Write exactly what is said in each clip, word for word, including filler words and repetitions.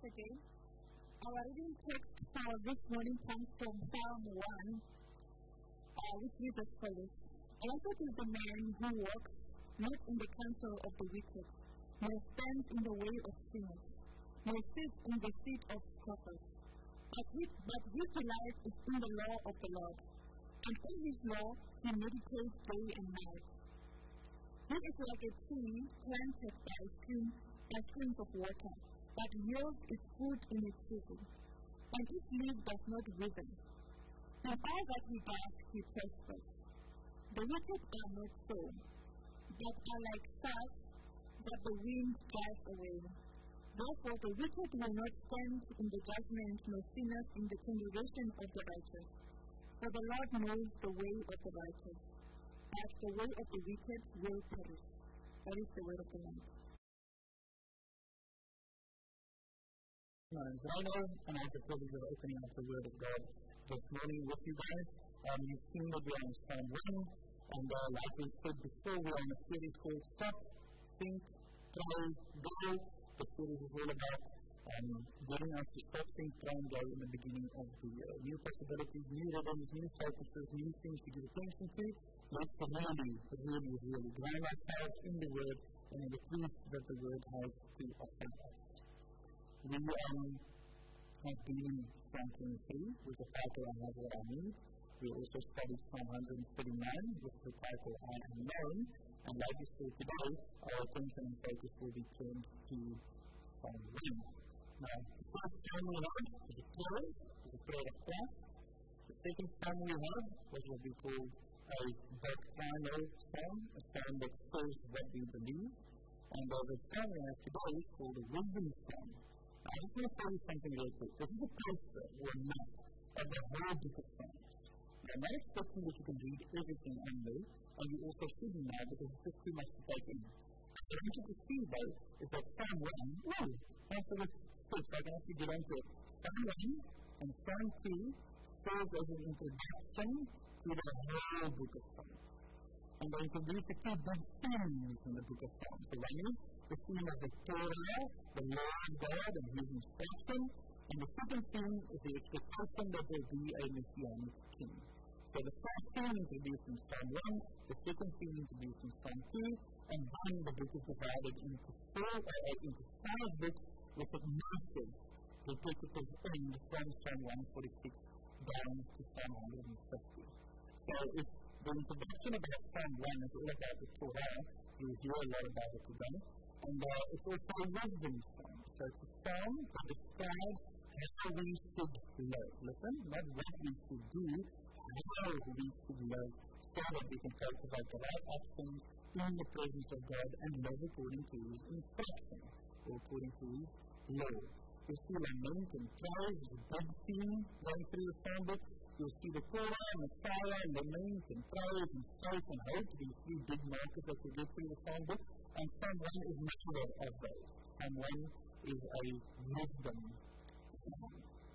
Saturday. Our reading text for this morning comes from Psalm one, uh, which reads as follows. Blessed is the man who walks not in the counsel of the wicked, nor stands in the way of sinners, nor sits in the seat of scoffers. But his, but his delight is in the law of the Lord, and in his law he meditates day and night. He is like a tree planted by, stream, by streams of water, that yields its fruit in its season, and its leaf does not wither. In all that he does, he prospers. The wicked are not so, but are like chaff that the wind drives away. Therefore the wicked will not stand in the judgment, nor sinners in the congregation of the righteous. For the Lord knows the way of the righteous, but the way of the wicked will perish. That is the word of the Lord. My name is Rhino, and I have the privilege of opening up the Word of God this morning with you guys. Um, you've seen that we're on Psalm one, and uh, like we said before, we're on a series called Stop, Think, Pray, Go. The series is all about um, getting us to stop, think, pray, and go in the beginning of the year. New possibilities, new rhythms, new focuses, new things to give attention to. Let's really, really, really ground ourselves in the Word and in the truth that the Word has to offer us. We um, have been in Psalm twenty-three with the title I Have What I Need. We also studied Psalm one thirty-nine with the title I Am Known. And like we saw today, our attention and focus will be turned to Psalm one. Now, the first psalm we had was a prayer, was a prayer of Christ. The second psalm we had was what we call a doctrinal psalm, a psalm that says what we believe. And uh, the psalm we have today is called a wisdom psalm. I just want to tell you something real quick. This is a poster or a map of the whole book of Psalms. Now, I'm not expecting that you can read everything on there, and you also shouldn't now because it's just too much to take in. What I want you to see, though, is that Psalm one, whoa, that's the six, I can actually get onto it. Psalm one and Psalm two serve as an introduction to the whole book of Psalms. And they introduce the two big themes in the book of Psalms. The one is the theme of the Torah, the law of God and His instruction. And the second theme is the expectation that there will be a Messianic king. So the first theme introduced in Psalm one, the second theme introduced in Psalm two, and then the book is divided into four, uh, into five books with a massive repetitive end from Psalm one forty-six down to Psalm one fifty. So if the introduction about Psalm one is all about the Torah, you'll hear a lot about it today. And uh, it's also a wisdom psalm. So it's a psalm that describes how we should live. Listen, not what we should do, how we should live, so that we can cultivate the right actions in the presence of God and live according to His instruction, or according to His law. You'll see lament and praise is a big theme going through the psalm book. You'll see the Torah, Messiah, lament and praise and faith and hope, these three big markers that we get through the psalm book. And Psalm one is neither of those. Psalm one is a wisdom psalm.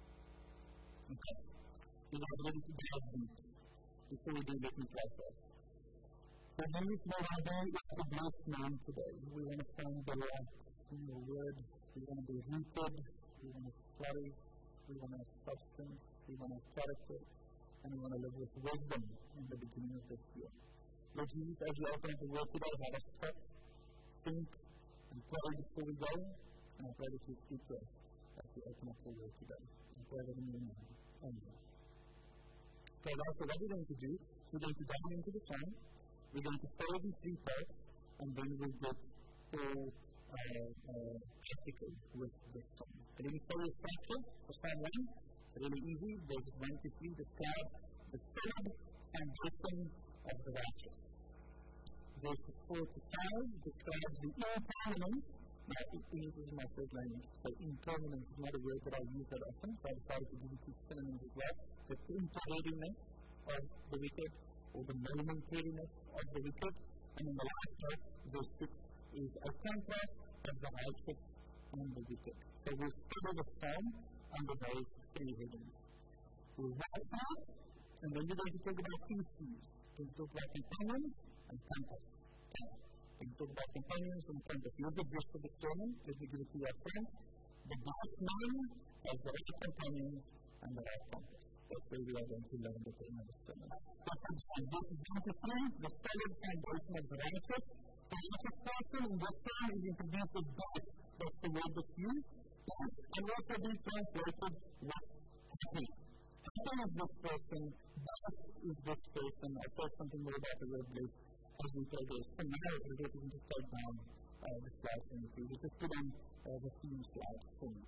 Okay. You guys ready to dive deep? Before we do, let me pray first. The news we want to do is to bless man today. We want to find the light in your word. We want to be rooted. We want to flourish. We want to have substance. We want to have character. And we want to live with wisdom in the beginning of this year. Lord Jesus, as we open up the word today, have us stop, think, and pray before we go. And I pray that you speak to us as we open up the word today. I pray that in your name. Amen. Okay, guys, so what we're going to do is we're going to dive into the psalm. We're going to follow in three parts, and then we'll get all uh, uh, practical with this psalm. So let me tell you a structure for Psalm one. It's really easy. Verses one to three describe the solid foundation of the righteous. Verses four to five describes the impermanence. Now, English is my first language, so impermanence is not a word that I use that often, so I decided to give it two synonyms as well. The temporariness of the wicked, or the momentariness of the wicked. And in the last part, verse six is a contrast of the righteous and the wicked. So we'll study the psalm under those three headings. We'll walk through it, and then we're going to talk about two things. We're going to talk about companions and compass. Okay. We're going to talk about companions and compass. Here's the gist of the sermon. Let me give it to you up front. the blessed man has the right companions and the right compass. That's where we are going to learn at the end of the sermon. That's what verses one to three, the solid foundation of the righteous. The righteous person in this term is introduced as blessed. That's the word that's used. And also being translated with happy. Happy is this person, blessed is this person. I'll tell something more about the word blessed as we progress. So now we're going to just take down uh, the slide from the previous. Just put on uh, the theme slide for me.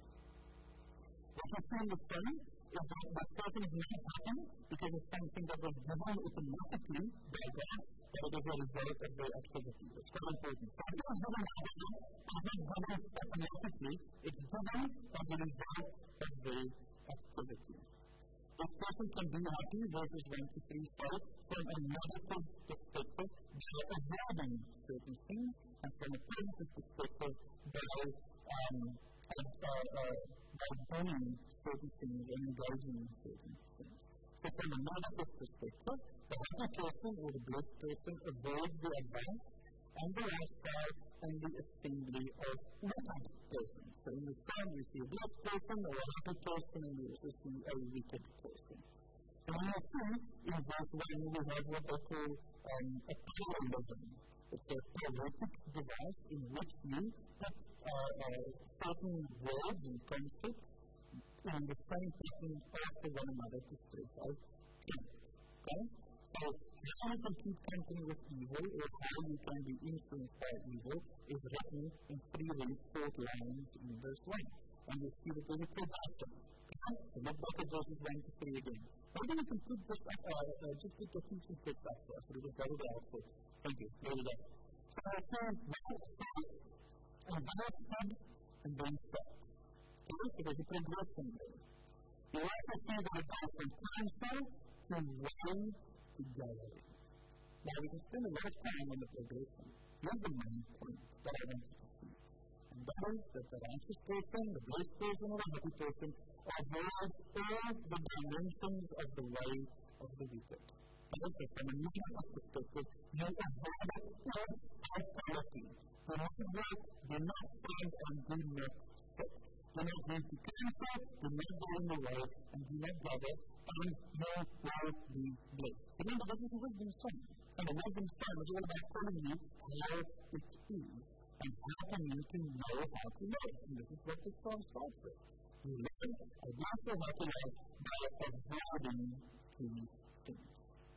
What you see in the sermon is that this person is not happy because of something that was given automatically by God, but it is a result of their activity. It's very important. So it is given by God, it's not given automatically, it's given as a result of their activity. This person can be happy, verses one to three say, from a negative perspective, by avoiding certain things, and from a positive perspective, by um, uh, uh, uh, by doing certain things and engaging in certain things. So from a negative perspective, the happy person or the blessed person avoids the advice and the lifestyle and the assembly of wicked persons. So in the psalm we see a blessed person or a happy person, and we also see a wicked person. And we see in verse one we have what they call um, a parallelism. It's a poetic device in which you put uh, uh, certain words and concepts in the same pattern after one another to stress out truth. Okay? So, how you can keep company with evil or how you can be influenced by evil is written in three very short lines in verse one. And you see that there's a progression. Okay? So, look back at verses one to three again. Maybe we can put this up, uh, uh, just put the teaching text up for us. It was very helpful. Thank you. There we go. So, I say, well, faith, and then said, and then said. Okay, so there's a progression there. You also see that it goes from counsel to way to gallery. Now, we can spend a lot of time on the progression. Here's the main point that I want you to see. And that is that the righteous person, the blessed person, or the happy person avoids all the dimensions of the way of the wicked. Okay, so from a negative perspective, you avoid all totality. Do not work, do not stand, and do not sit. Do not go to counsel, do not go in the way, and do not gather, and you will be blessed. Remember, this is a wisdom song. And the wisdom song is all about telling you how it is, and how can you can know how to live. And this is what the song starts with. You live, I don't know how to live, by avoiding these things.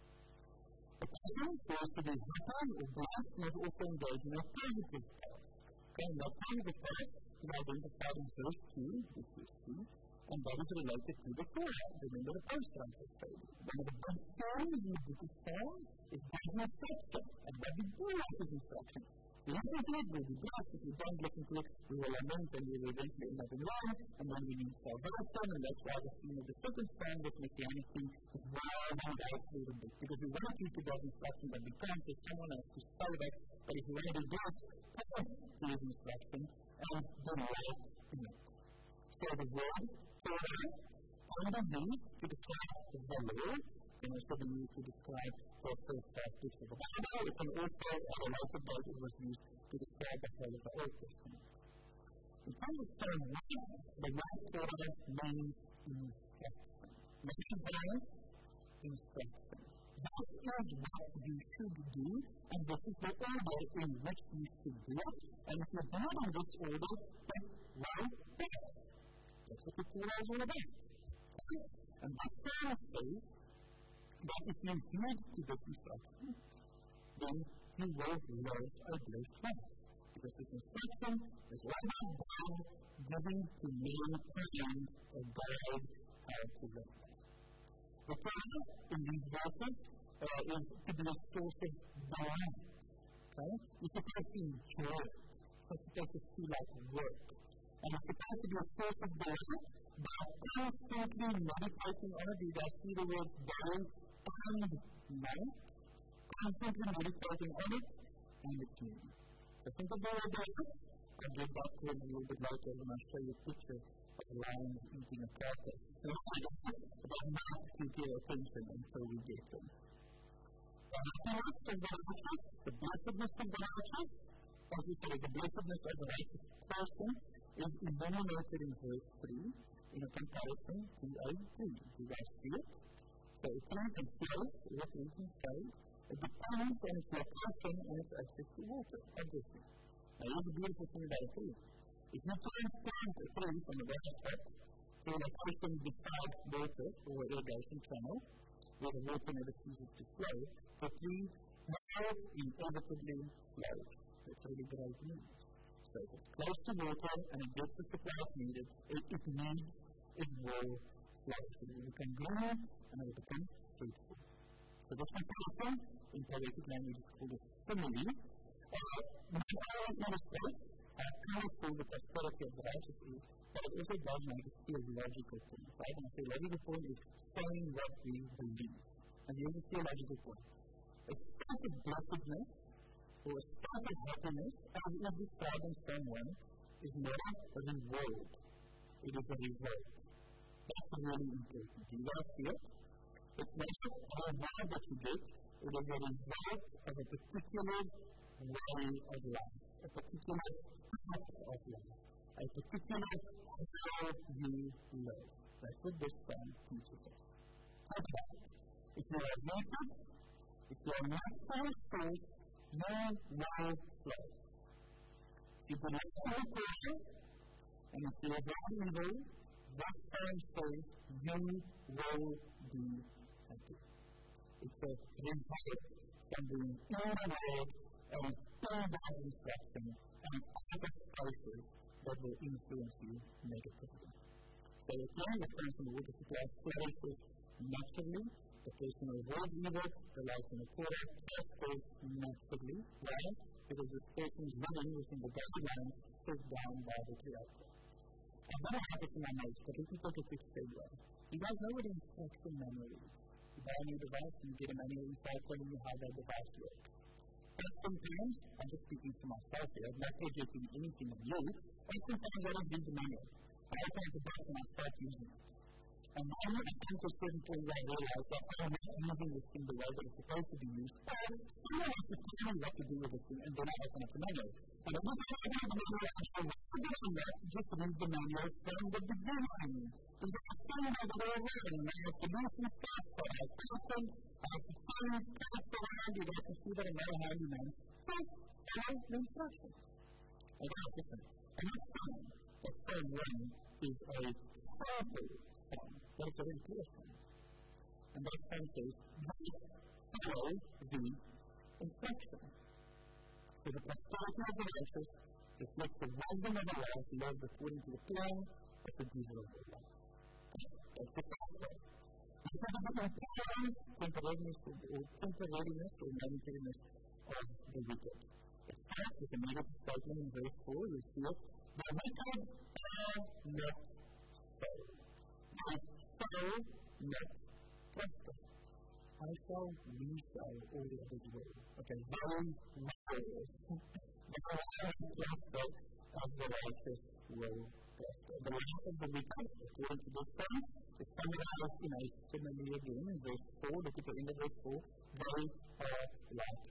A person who is to be happy or blessed must also engage in a positive path. Okay, and that positive path is identified in verse two, this is two, and that is related to the Torah. Remember the post-righteous study. One of the big things in the book of Psalms is God's instruction, and what we do with his instruction. If you listen to it, we'll be blessed. If you don't listen to it, we will lament and we will eventually end up in ruin, and then we need salvation, and that's why the theme of the second psalm, this Messianic is wild out a little bit, because we want to keep to God's instruction, but we can't, so someone else to save us, but if we want to be blessed, listen to his instruction, and do right in it. So the word Torah can be used to describe the Lord, can also be used to describe the first five books of the Bible. It can also, at a later date, it was used to describe the whole of the Old Testament. In terms of Psalm one, the word Torah means instruction. Meaning violence, instruction. This is what you should do, and this is the order in which you should do it. And if you do it in this order, then well, better. That's what the Torah is all about. And that Psalm says that if you heed to this instruction, then you will live a blessed life. Because this instruction is all about God giving to mankind a guide how to live. The Torah in these verses uh, is to be a source of delight. Okay? You're supposed to enjoy it. You're supposed to feel like work. And it's supposed to be a source of delight by constantly meditating on it. You guys see the words day and night. Constantly meditating on it, and it's new. So think of the word delight. I'll get back to it a little bit later when I show you a picture of lions eating a carcass. But not keep your attention until we get there. The happiness of the righteous, the blessedness of the righteous, as we say, the blessedness of the righteous person is illuminated in verse three in a comparison to A three. Do you guys see it? So a tree can float, or a tree can stay. It depends on its location and its access to water, obviously. Now here's the beautiful thing about a tree. If you transplant a tree from a grass top to a location beside water or irrigation channel, where the water never ceases to flow, the tree will inevitably flourish. That's really great news. So if it's close to water and it gets the supplies needed, it, it needs, it will flourish. It will become green and it will become fruitful. So this comparison in poetic language is called a simile. Uh, which always illustrates how powerful the prosperity of the righteous is, but it also does make a theological point. Right? And a theological point is saying what we believe. And here's a theological point. A state of blessedness or a state of happiness, as is described in Psalm one, is not a reward. It is a result. That's really important. Do you guys see it? It's not a reward that you get. It is a result of a particular way of life, a particular type of life, a particular how you live. That's what this psalm teaches us. That's right. If you are rooted, if you are not faithful, you will flow. If you believe in the person, and if you avoid evil, this psalm says you will be happy. It's a result from being in the Word and in God's instruction and other spaces that will influence you negatively. So again, the person from the water supply flourishes naturally. The person who avoids evil, the life in the Torah, prospers naturally. Why? Because this person is living within the guidelines set down by the Creator. I don't have this in my notes, but let me take a quick segue. You guys know what an instruction manual is? You buy a new device and you get a manual inside telling you how that device works. But sometimes, I'm just speaking for myself here, I'm not projecting anything on you, but sometimes I don't read the manual. I open up the book and I start using it. And then I come to a certain point where I realize that I'm not using this thing the way that it's supposed to be used. And someone has to tell me what to do with this thing, and then I open up the manual. And every time I open up the manual, I say, what's the doing that? To just read the manual from the beginning. Because I can't remember the whole way, and I have to do some stuff that I have broken, I have to change, pass around, you guys can see that I'm not a handyman. So, follow the instructions. I got it different. I'm not saying that Psalm one is a powerful psalm, but it's a very clear psalm. And that psalm says, follow the instruction. So the prosperity of the righteous reflects the wisdom of the life lived according to the plan of the giver of the life. That's the first one. This is the temporariness, temporariness or temporariness or momentariness of the wicked. It starts with a negative statement in verse four. You see it. The wicked are not so. They shall not prosper. I shall, we shall, all the others will. Okay, very well. The life of prosper of the righteous will prosper. The life of the wicked, according to this psalm, is summarized in a simile again in verse four. Look at the end of verse four. They are like.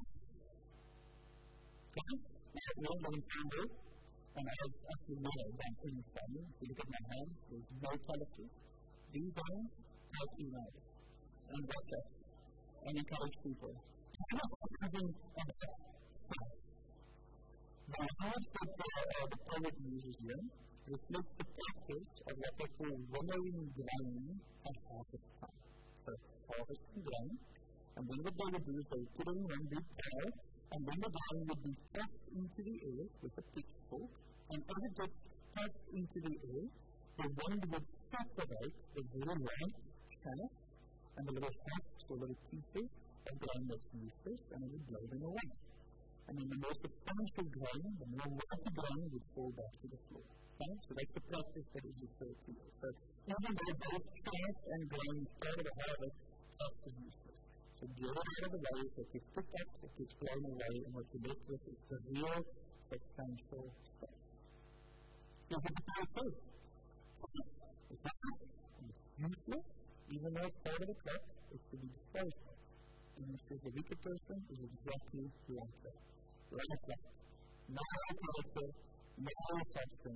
Okay? Now, we don't have any there. And I have actually never done any farming. If you look at my hands, there's no qualities. These hands help emails and WhatsApp and encourage people. I'm not talking about stuff. The language that uh, the poet uses here reflects the practice of what they call winnowing grain at harvest time. So, harvesting grain. And then what they would do is they would put it in one big pile, and then the grain would be tossed into the air with a pitchfork. And as it gets tossed into the air, the wind would separate the very light chaff and the little husks or little pieces of grain that's useless, and it would blow them away. And then the more substantial grain, the more weighty grain would fall back to the floor. Okay? So that's the practice that is referred to here. So even though both chaff and grain is part of the harvest, chaff is useless. So get it out of the way, so it gets picked up, it gets blown away, and what you're left with is the real substantial stuff. Here's what the poet says. It's not useless, even though it's part of the crop, it's to be disposed of. And he says the wicked person is exactly like that. Like that. No character, no substance,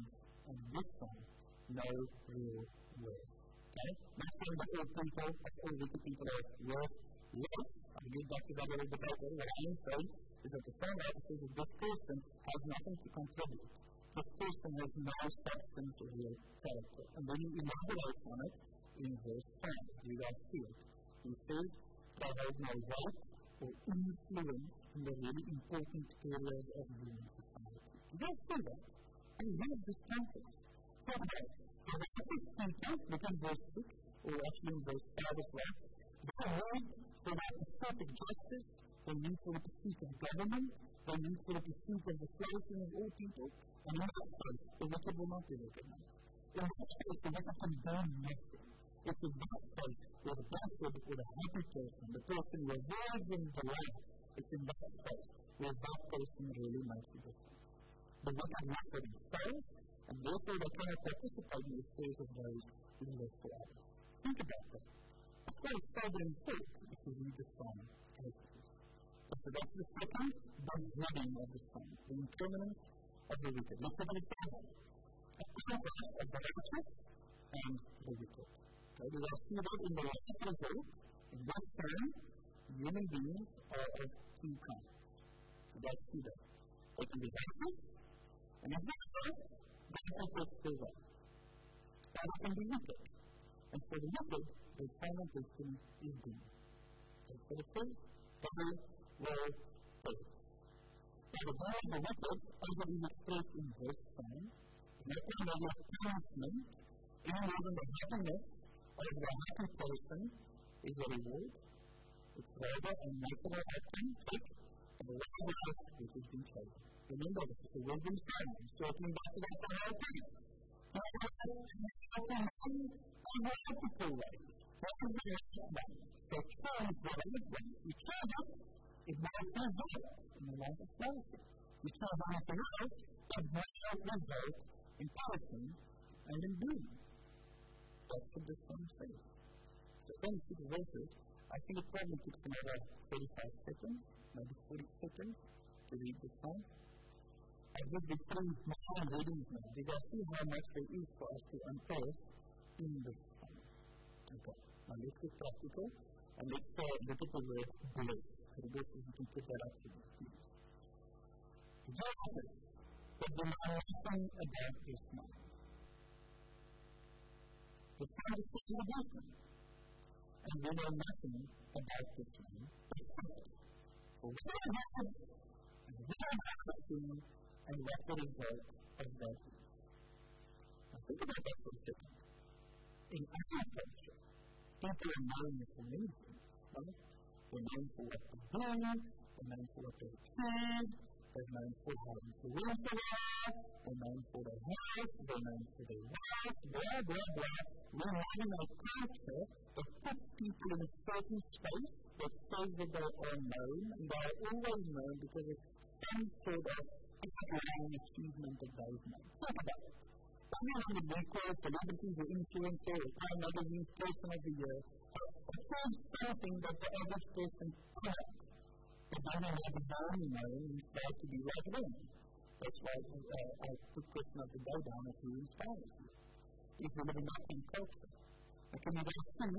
and in this song, no real worth. Okay? Not saying that all people, that all wicked people are worth less. I'll get back to that a little bit later. What I am saying is that the songwriter says that this person has nothing to contribute. This person has no substance or real character. And then he elaborates on it in verse ten. You guys see it. He says they hold no weight or influence in the really important areas of human society. You guys see that? And here's this context. Think about it. The wicked people, look in verse six, or actually in verse five as well, they need for the pursuit of justice, they need for the pursuit of government, they need for the pursuit of the flourishing of all people, and in that case, the wicked will not be recognized. In that case, the wicked can do nothing. It's in that case where the blessed or the happy person, the person who avoids in the light, it's in that space where that person really makes a difference. The wicked live for themselves, and therefore they cannot participate in the affairs of those who live for others. Think about that. It's quite a sobering thought if you read the psalm as it is. So that's the second, the heading of the psalm, the impermanence of the wicked. Let's look at it further. A contrast of the righteous and the wicked. Okay, we will see that in the last result, in this time, human beings are of two kinds. So let's see that. They can be righteous, and if they are, they can take their way. Or they can be wicked. And for the wicked, the final person is doomed. That's what it says. They will perish. Now, the God of the wicked, as it is expressed in verse ten, is not primarily a punishment, any more than the happiness of the happy person is a reward. It's rather a natural outcome, take, of the right life which has been chosen. Remember, this is the wisdom psalm. I'm circling back to that one whole time. Now, how can we have multiple ways? What is the right way? So choose the right way. If you choose it, it might result in a life of flourishing. If you choose anything else, it might result in punishment and in doom. That's what this song says. So twenty-six verses, I think it probably took another thirty-five seconds, maybe forty seconds to read this song. I did the three main readings now. You guys see how much there is for us to unpack in this song. Okay, now let's get practical, and let's uh, look at the word bless. So the best is you can put that up to me, please. Did you notice that we know nothing about this man? The song is still different, and we know nothing about this man. For what it happens, and what it happens, and what the result of that is. Now think about that for a second. In our culture, people are known for many things, right? They're known for what they do, they're known for what they achieve, they're known for how influential they are, they're known for their health, they're known for their wealth, blah, blah, blah. We're having a culture that puts people in a certain space that says that they are known, and they are always known because of some sort of underlying achievement that they've made. Think about it. Everyone would be called celebrities or influencer or Time Magazine's Person of the Year. Achieve something that the average person cannot. But then they have a known, known, and try to be like them. That's why uh, I put Question of the Day down as who inspires you. If you live in that kind of culture. Now, can you guys see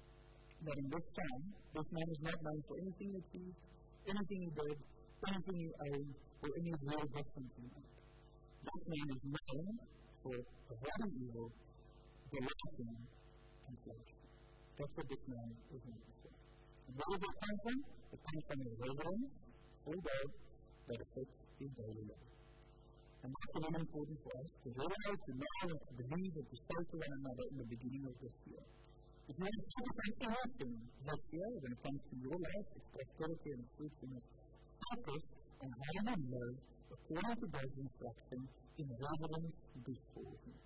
that in this time, this man is not known for anything he achieved, anything he did, anything he owned, or any real difference he made. This man is known for avoiding evil, delighting, and flourishing. That's what this man is known for. And where does it come from? It comes from his reverence for God that affects his daily life. And that's really important for us to realize, to know, and to believe, and to say to one another in the beginning of this year. If you want to focus on anything this year, when it comes to your life, its prosperity and its fruitfulness, focus on how you live according to God's instruction in reverence before Him.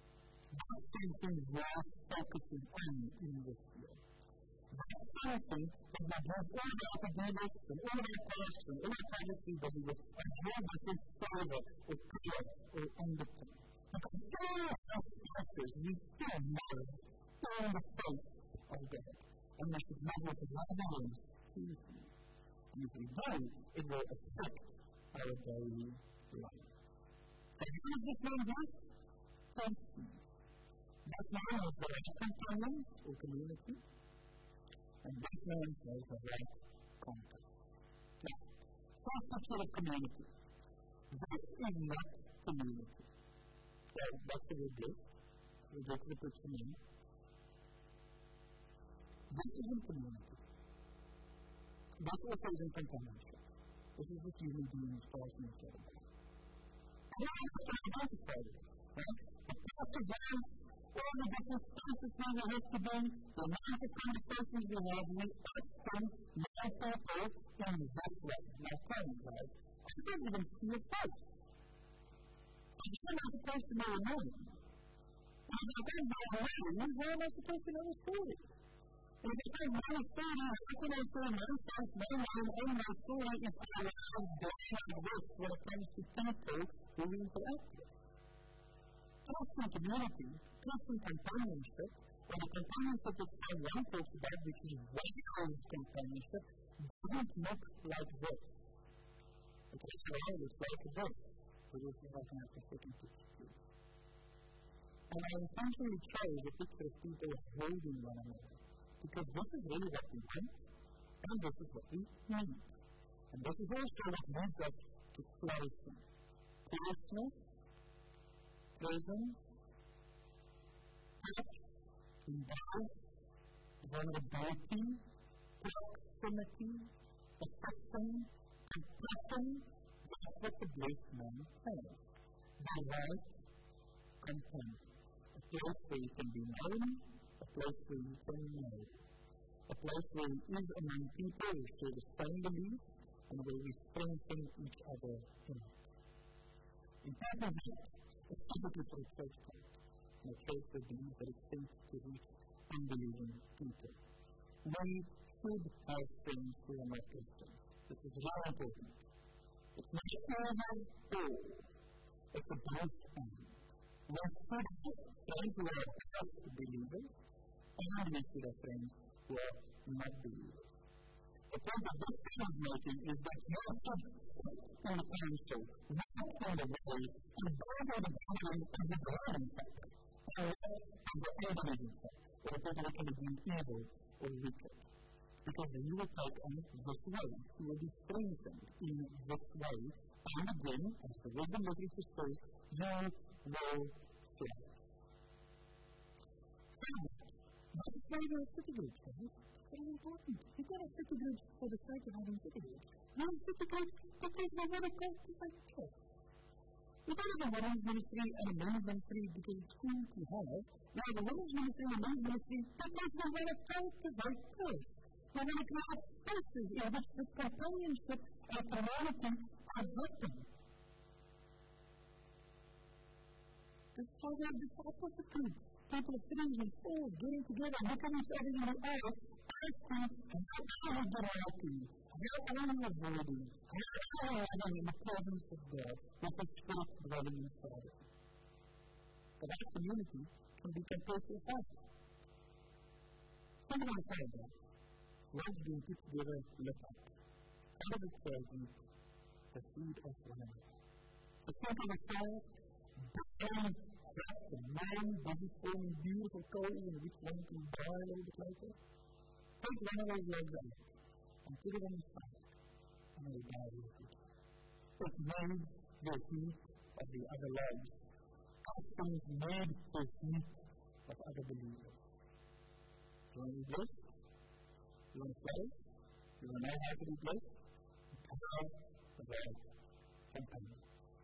That's something worth focusing on in this year. That's something that will give all of our to-do lists and all of our tasks and all our projects we do with a whole different flavor or color or undertone. Because all of those factors we still merge on the face of God. And we should live with reverence to Him. And if we do, it will affect our daily life. So how is this man blessed? That man has the right companions or community, and this man has the right context. Now, first picture of community. This is not community. Well, that's the word this. We'll get to the picture now. This isn't community. This also isn't companionship. This is just human beings passing each other by. And I have to identify this, right? The pastor down all the different spaces where we have to be, the amount of conversations we have, we often know people in this way. Now, tell me, guys, I don't even see a face. So if I'm not supposed to know a name, and if I don't know a name, how am I supposed to know a story? And if I don't know a story, how can I say my face, my name, and my story if I have done like this when it comes to people who we interact with? Christian community, Christian companionship, or the companionship that Psalm one talks about, which is wise companionship, doesn't look like this. It also looks like this. So we'll see if I can have a second picture, please. And I intentionally chose a picture of people holding one another, because this is really what we want, and this is what we need. And this is also what leads us to flourishing. Closeness, presence, touch, embrace, vulnerability, proximity, affection, compassion. That's what the blessed man has. The right companions. A place where you can be known, a place where you can know. A place where you is among people who share the same beliefs and where we strengthen each other in it. Important that, specifically for a church plant, and a church that believes that it's sent to reach unbelieving people. We should have friends who are not Christians. This is very important. It's not either or. It's a both and. We should have friends who are just believers, and we should have friends who are not believers. The point that this thing is making is that you are not in the council, not in the way, and both are the believing and the believing fact, and not in the unbelieving fact, or the people that can be evil or wicked. Because you will take on this way, you will be strengthened in this way, and again, as the wisdom literature says, you will flourish. This is why we're city groups, guys. Very important. You've got a city group for the sake of having city groups. You're a city group because we want to go to that church. We don't have a women's ministry and a men's ministry because it's cool to have. We have a women's ministry and a men's ministry because we want to cultivate first. We want to create spaces in which this companionship and community are happen. This is why we have discipleship groups. People are sitting in fours, getting together, looking each other in the eye, asking, how are you developing? How are you avoiding? How are you living in the presence of God with the Spirit dwelling inside of you? But that community can be compared to a family. Think about how that. One's being put together, look up. How does it serve you? The seed of one another. So think of a child, burning fat and warm, busy forming beautiful coals in which one can die a little bit later. Take one of those legs out and put it on the side, and it will die with it. It needs the heat of the other legs. Christians need the heat of other believers. Do you want to be blessed? Do you want to flourish? Do you want to know how to be blessed? Have the right companion.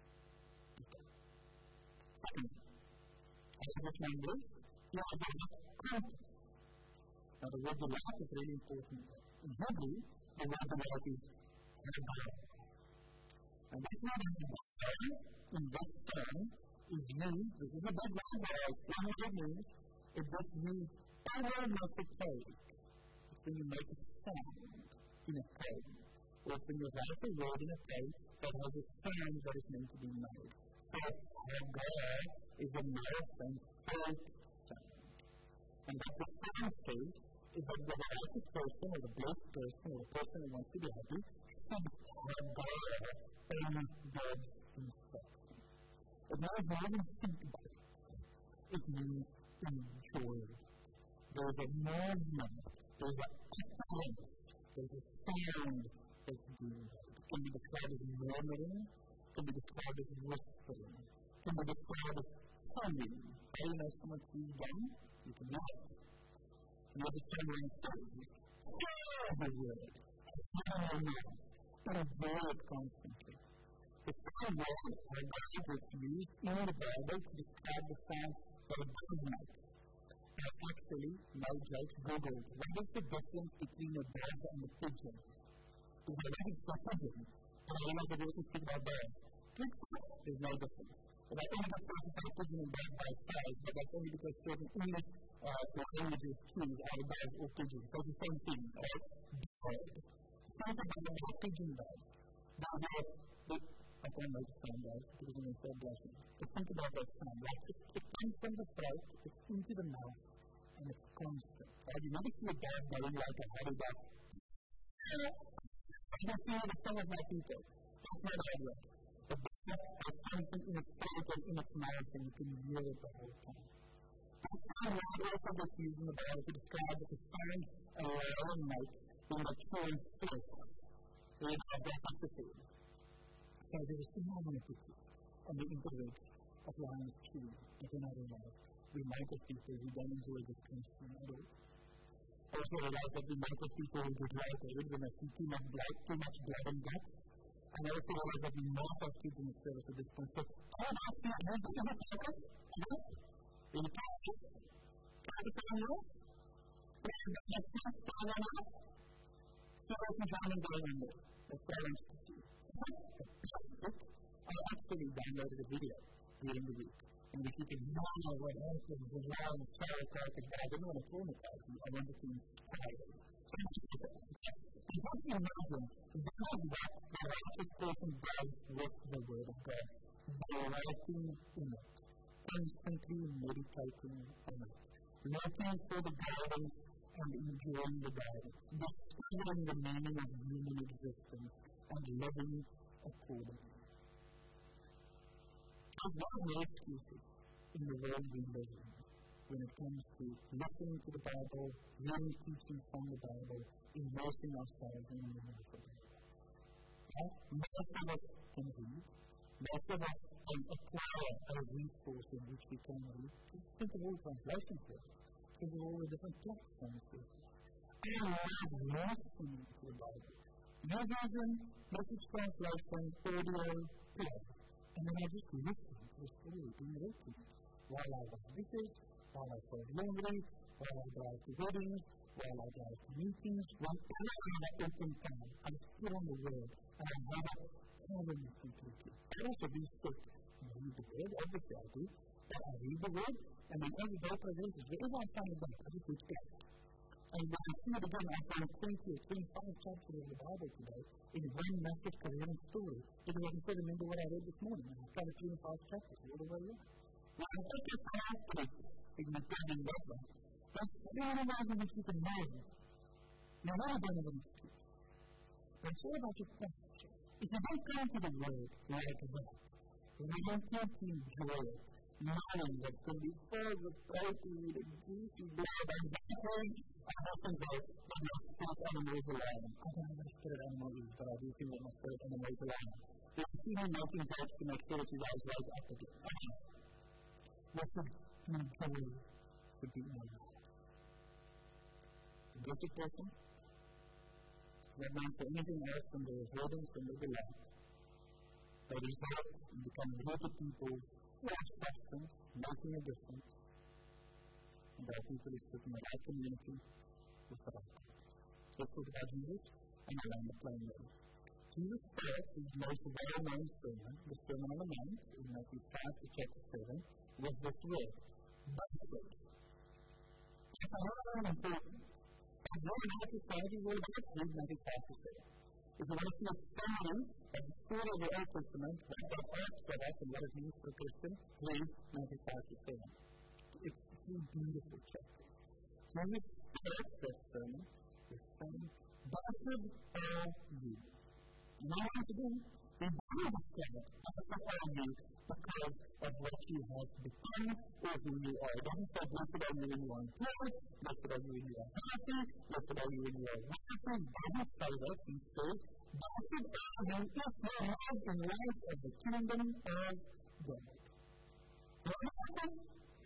Second, as this man blessed, you have the right context. Now, the word delight is really important. In Hebrew, the word delight is hagah. And this word hagah, in this term, is used, this is a big word, but I'll explain what it means. It gets used onomatopoeic. It's when you make a sound in a code. Or it's when you write a word in a code that has a sound that is meant to be made. So, hagah is a mouth and throat sound. And what the sound says is that the righteous person, or the blessed person, or the person who wants to be happy, should hagah on God's instruction. It means more than think about it. It means to enjoyed. There's a movement, there's a excellence, there's a sound that's being made. It can be described as murmuring, it can be described as whispering, it can be described as humming. How do you know someone who's done? You can know it. And there's a trembling stage. Hear the word. Hear your mouth. Enjoy it constantly. It's the word or God that's used in the Bible to describe the sound that a bird makes. And actually, no joke, Google, what is the difference between a bird and a pigeon? Is there a difference for a pigeon? And I realize that we can speak about birds. There's no difference. But I only get classified pigeon and bird by size, but that's only because certain English uh, languages choose either bird or pigeon. So it's the same thing, right? Bird. Think about what pigeon does. Now, the, I don't know the sound guys, because I'm so blushing. But think about that sound, right? It, it comes from the throat, it's into the mouth, and it's constant. Right? You never see a dog going like a holly dog. You don't see the song of my people. That's not how it works. The dog has something in its throat and in its mouth, and you can hear it the whole time. The sound word also gets used in the Bible to describe the sound a lion makes when they're chewing flesh. They have that picture. So there is phenomenal pictures on the internet of lions chewing. But then I realized we might have people who don't enjoy this consumption at all. I also realized that we might have people who get lightheaded when they see too much blood, too much blood and guts. And I also realized that we might have kids in the service at this point. So, how about you? Who's the other focus? You? Are you talking? Can I just say no? Let's just start on that. So let's be down and going on there. That's what I want to see. I actually downloaded a video during the week in which you can know what happens and how the story characters, but I didn't want to traumatize you. I wanted to inspire you. So I'm just going to check. And just imagine, this is what the righteous person does with the Word of God. Delighting in it. Constantly meditating on it. Looking for the guidance and enjoying the guidance. Discovering the meaning of human existence and living accordingly. There's no excuses in the world we live in when it comes to listening to the Bible, learning teaching from the Bible, immersing ourselves in the meaning of the Bible. Right? Most of us can read. Most of us can acquire a resource in which we can read. Just think of all the translations for it. Think of all the different platforms for it. I love listening to the Bible. New version, message translation, audio, play. And then I just listen to the story being written while I wash dishes, while I fold laundry, while I drive to weddings, while I drive to meetings, whenever I have open time, I just put on the word and I have it cover me completely. I also do sit and read the word, obviously I do, but I read the word and then every day progresses. Wherever I find a book, I just read it. And when I see it again, I found twenty or twenty-five chapters of the Bible today in one massive coherent story. Because I can still remember what I read this morning. And I covered twenty-five chapters all the way in. Now, I think it's happening in the building that way. There's so many ways in which you can learn. Now, I don't have an excuse. But it's all about your posture. If you don't come to the Word like that, then you don't get to enjoy it. Knowing what's going to be filled with protein and juicy blood and everything. I often go that my spirit animal is a lion. I don't know what my spirit animal is, but I do think that my spirit animal is a lion. There's a few making jokes to make sure that you guys rise up again. Okay. What would you enjoy to be in your life? A guilty person? That means for anything else than the avoidance and the delight. They result in becoming good people, full of substance, making a difference. And there are people who sit in the right community with the right people. Let's talk about Jesus and I'll land the plane there. Jesus starts his most well-known sermon, the Sermon on the Mount, in Matthew five to chapter seven, with this word, blessed. It's a lot important. And what Matthew five is all about, read Matthew five to seven. If you want to see a summary of the story of the Old Testament, what God asks of us and what it means for a Christian, read Matthew five to seven. It's two beautiful chapters. Jesus starts that sermon with saying, blessed are you. And I want to do, He doesn't discover all you because of what you have become or who you are. It doesn't say, blessed are you when you are employed, blessed are you when you are happy, blessed are you when you are wealthy. It doesn't say that. He says, blessed are you if you live in life of the kingdom of God. What happened?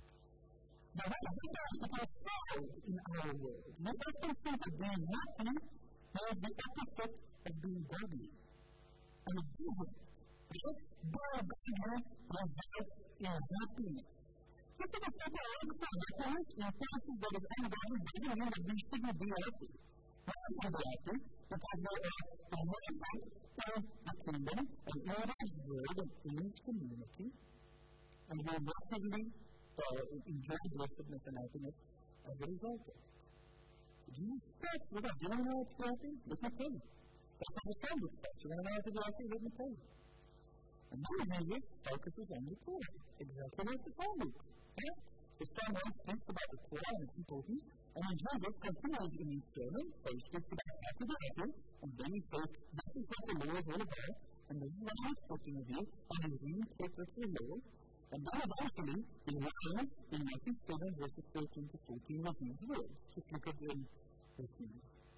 Now, what is it that we can find in our world? We often think of being happy as the opposite of being godly. And it doesn't. Right? Being godly results in happiness. Just because people are looking for happiness in places that is ungodly doesn't mean that we shouldn't be happy. We should be happy because we are invited in the kingdom and in God's word and in His community. And we massively uh, enjoy blessedness and happiness as a result of it. So Jesus starts with us. Do you want to know what's happy? Let me tell you. That's how the Psalmist starts. You want to know how to be happy? Let me tell you. And then Jesus focuses on the Torah, exactly like the Psalmist. Okay? So Psalm one speaks about the Torah and its importance, and then Jesus continues in his sermon, so he speaks about how to be happy, and then he says, this is what the law is all about, and this is what I'm expecting of you, and you really take what you know. And then eventually, he returns in Matthew seven, verses thirteen to fourteen, with these words. Just look at them with me.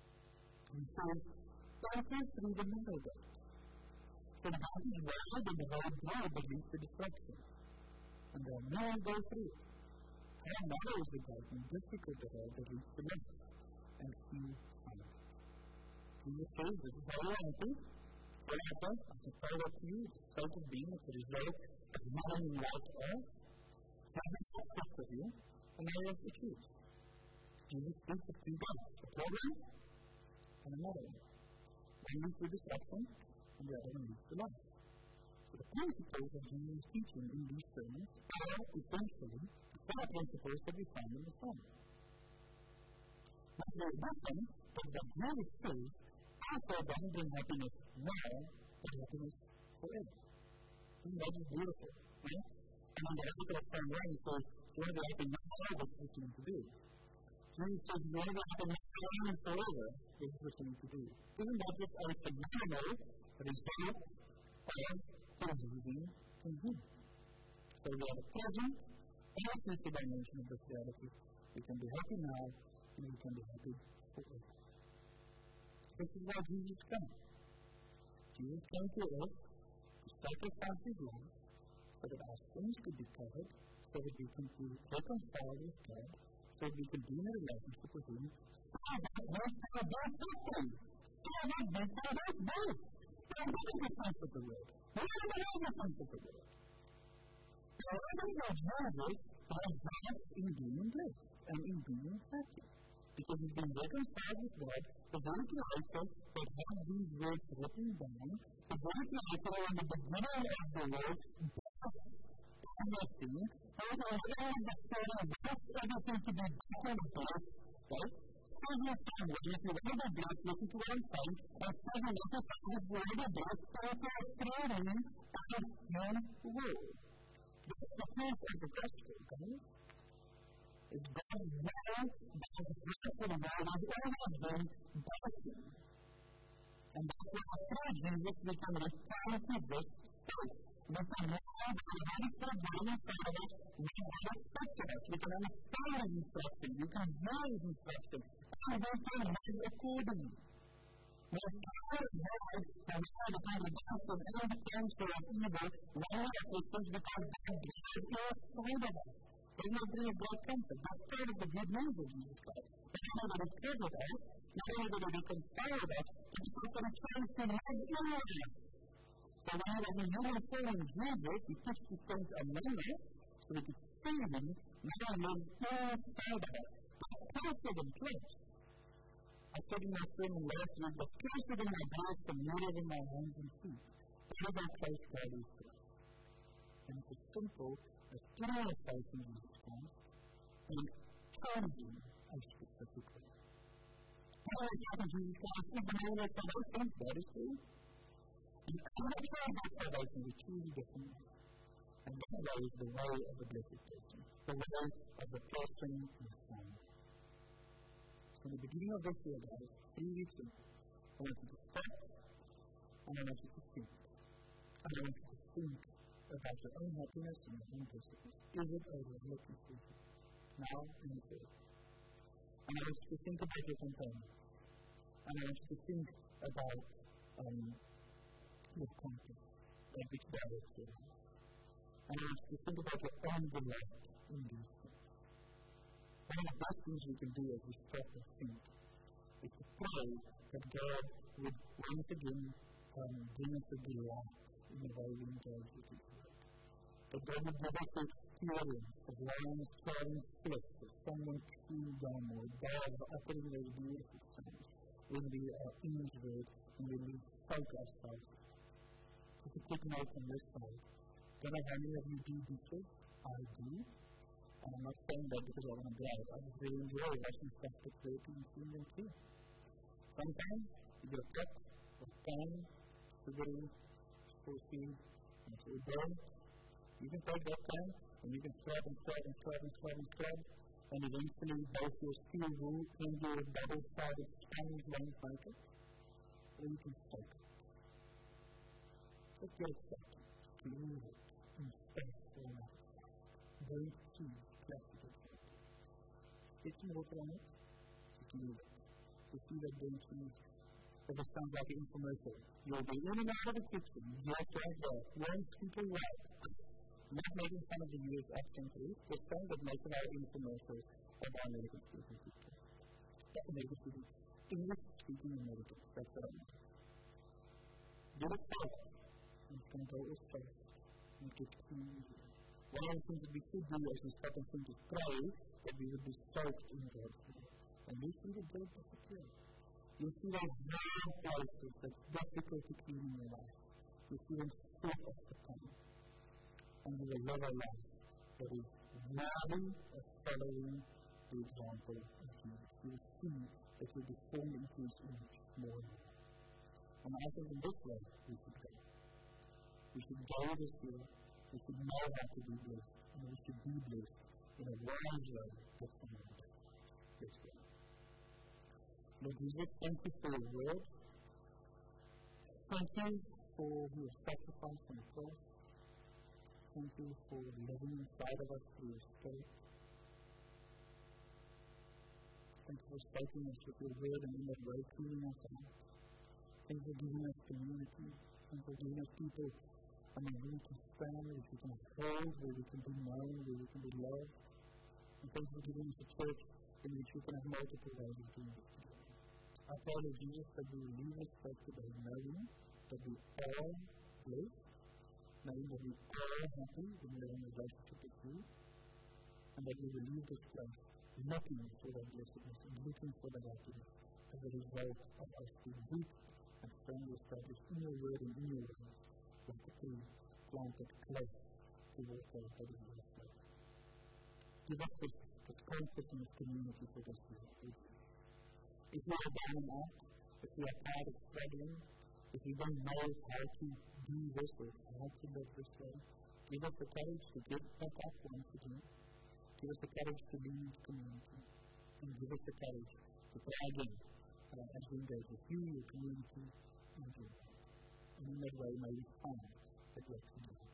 He says, "Darkness through the middle gate. For the gate is wide and the road broad that leads to destruction. And there are many who go through it. How narrow is the gate and difficult the road that leads to life, and few find it." Jesus says, this is how you want to. So I can tell that to you, the state of being as a result of living in light of, have this aspect of you, and now you have to choose. Jesus speaks of two gods, a problem and another one. One leads to destruction, and the other one leads to life. So the principles of Jesus' teaching in these sermons are essentially the same principles that we find in the Psalm. But there is nothing that what Jesus says also doesn't bring happiness now, but happiness forever. Isn't that just beautiful? Right? And in the article of Psalm one, he says, if you want to be happy now, this is what you need to do. Jesus says, if you want to be happy now and forever, this is what you need to do. Isn't that just a phenomenal result of believing in Him? So we have a present and a future dimension of this reality. We can be happy now, and we can be happy forever. This is why Jesus came. Jesus came to earth to sacrifice His life so that our sins could be covered, so that we can be reconciled with God, so that we can be in a relationship with Him, so that we can be happy, so that we can be blessed. And what is the sense of the word? What is the sense of the word? So I think that Jesus results in being blessed and in being happy. Because he's been reconciled with God, the very creator that had these words written down, the very creator in the beginning of the world, blessed everything, and the beginning of the story, blessed everything to be back in the blessed state. So you can, if you want to be blessed, listen to what I'm saying, and so you need to find His word of blessed, and to through Him and His word. This is the truth of the gospel, guys. It's God's will, God's grace for the world has always been blessing. And that's why through Jesus we can return to this state. We can know by the Holy Spirit dwelling inside of us what God expects of us. We can understand His instruction. We can hear His instruction. And we can live accordingly. When the power of God and we are the congregation and the counsel of evil, when we are Christians, because God dwells inside of us. There's no dream of God comfort. That's part of the good news of Jesus Christ. Not only that He cares with us, not only that He reconciled with us, but He put a chance to live in us. So when He was in human form in Jesus, He pitched His tent among us so we could see Him. Now He lives inside of us. That's closer than close. I said in my sermon last week, but closer than my breast and nearer than my hands and feet. That is how close God is to us. And it's as simple as putting our faith in Jesus Christ and changing us specifically. Putting our faith in Jesus Christ is the main way of salvation. That is true. And every time we salvation, we choose a different way. And that way is the way of the blessed person, the way of the person in the Son. From the beginning of this year, guys, three weeks ago, I want you to stop and I want you to think. And I want you to think about your own happiness and your own blessedness. Is it overlooking for you? Now and before. And I want you to think about your companions. And I want you to think about um, your compass, that which directs your life. And I want you to think about your own delight in these things. One of the best things we can do as we stop and think is to pray that God would once again um, bring us a delight in the way we engage with His Word. That God would give us the experience of lions trying splits, of someone chewing gum, or dogs uttering those beautiful sounds when we are in His Word and when we soak ourselves. Just a quick note on this side. I don't know how many of you do beaches. I do. And I'm not saying that because I want to brag. I just really enjoy watching stuff that's dirty and seeing them too. Sometimes you get a cut, a tan, sugary, saucy, and it's all burnt. You can take that time and you can scrub and scrub and scrub and scrub and scrub, and eventually both your steel wool and your double-sided sponge won't make it, or you can soak it. Just get it soaked. Leave it in space for another stuff. Don't choose plastic itself. Get some water on it, just leave it. You see that don't choose. It just sounds like an infomercial. You'll be in and out of the kitchen, just like that. One simple way. Not making fun of the U S accent is, just saying that most of our infomercials are by American speaking people. Not American speaking, English speaking Americans. That's what I mean. Get it soaked. It's going to go with faith. And it gets clean. One of the things that we should do as we stop and think is pray that we would be soaked in God's Word. And we see the dirt disappear. You see those hard places that's difficult to clean in your life. You see them strip off the pain. And you will live a life that is worthy of following the example of Jesus. You will see that you will be formed into His image more and more. And I think in this way we should go. We should go this year. We should know how to be blessed. And we should be blessed in a wise way that's going to be blessed. Let's go. Lord Jesus, thank you for your word. Thank you for your sacrifice on the cross. Thank you for living inside of us through your Spirit. Thank you for speaking us with your word and in that way cleaning us out. Thank you for giving us community. Thank you for giving us people I mean, where we can stand, where we can hold, where we can be known, where we can be loved. And thank you for giving us a church in which we can have multiple ways of doing this together. I pray, Lord Jesus, that we will leave this place today knowing that we are blessed, knowing that we are happy when we are in a relationship with you, and that we will leave this place looking for that blessedness and looking for that happiness as a result of us being weak and firmly established in your word and in your ways, like the tree planted close to the water that is overflow. Give us this, this comfort and this community for this year. If we are down and out, if we are tired of struggling, if we don't know how to do this or how to live this way, give us the courage to get back up once again. Give us the courage to lead community. And give us the courage to try again uh, as we engage with you, your community, and you. And in that way, may we find that works together.